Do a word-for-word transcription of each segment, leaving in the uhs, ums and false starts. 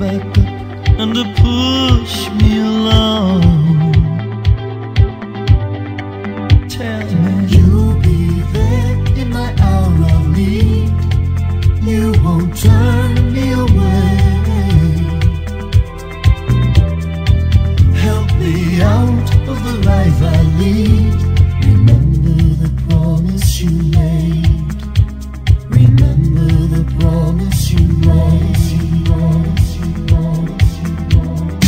back up and to push me along. Tell me you'll be there in my hour of need. You won't turn me away. Help me out of the life I lead. Remember the promise you made. Remember the promise you made. Promise you, promise you, promise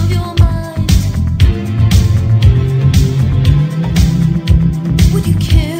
you care?